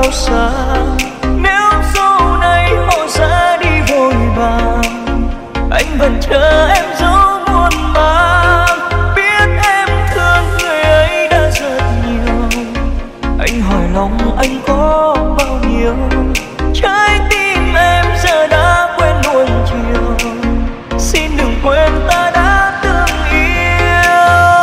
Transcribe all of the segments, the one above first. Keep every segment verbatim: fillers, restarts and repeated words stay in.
cao xa. Nếu sau này họ sẽ đi vội vàng, anh vẫn chờ em dấu muôn mang. Biết em thương người ấy đã rất nhiều, anh hỏi lòng anh có bao nhiêu. Trái tim em giờ đã quên nuông chiều, xin đừng quên ta đã từng yêu.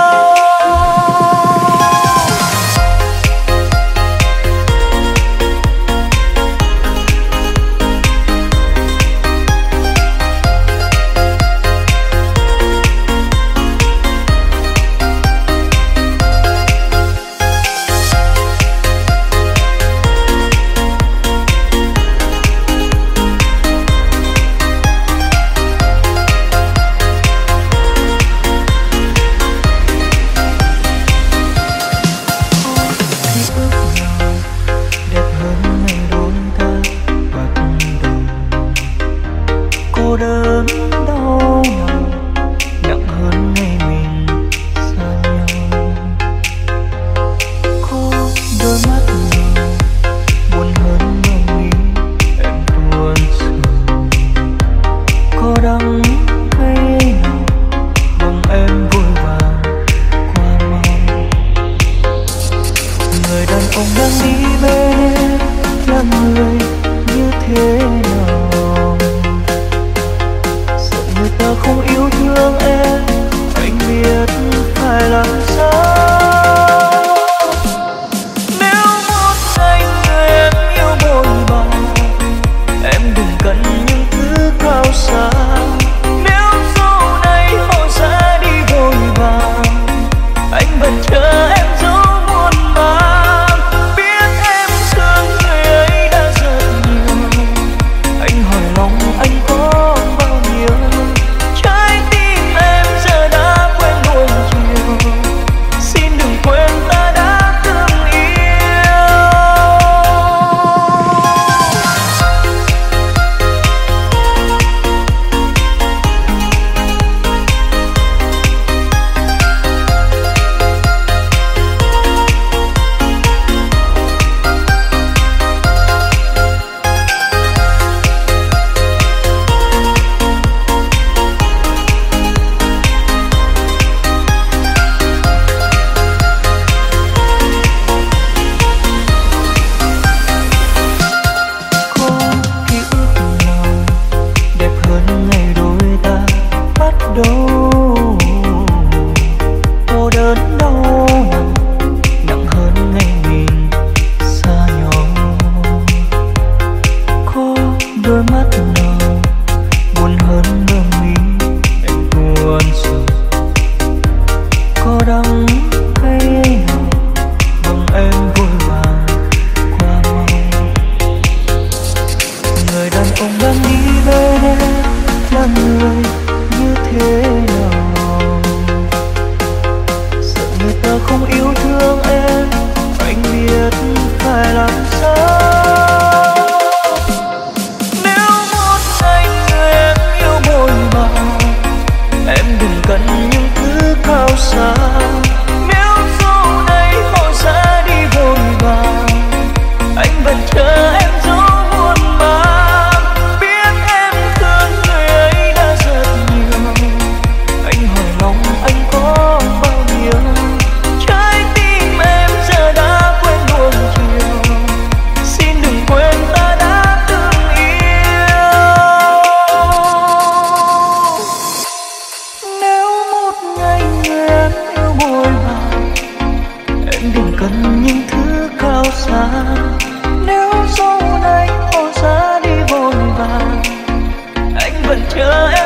Cô đơn đau nào nặng hơn ngày mình xa nhau. Có đôi mắt nào buồn hơn mơ nghĩ em buồn sầu. Có đắng cay nào bằng em vội vàng qua mau. Người đàn ông đang đi bên em là người như thế nào? Người ta không yêu thương em, anh biết phải làm sao. Nếu một ngày người em yêu vội vàng, em đừng cần những thứ cao xa. Nếu sau này họ sẽ đi vội vàng, anh vẫn chờ em dấu muôn mang. Biết em thương người ấy đã rất nhiều, anh hỏi lòng anh có bao nhiêu. Trái tim em giờ đã quên nuông chiều, xin đừng quên ta đã từng yêu. Cô đơn đau nặng hơn ngày mình xa nhau. Có đôi mắt nào buồn hơn mơ nghĩ em buồn sầu. Có đắng cay nào bằng em vội vàng qua mau. Người đàn ông đang đi bên em là người như thế nào? Sợ người ta không yêu thương em, anh biết phải làm sao. Nếu một ngày người em yêu vội vàng, em đừng cần những thứ cao xa. Nếu sau này họ sẽ đi vội vàng, anh vẫn chờ em dấu muôn mang. Biết em thương người ấy đã rất nhiều, anh hỏi lòng anh có bao nhiêu. Trái tim em giờ đã quên nuông chiều, xin đừng quên ta đã từng yêu. Nếu một ngày người em yêu vội vàng, em đừng cần những thứ cao xa. Nếu sau này họ sẽ đi vội vàng, anh vẫn chờ em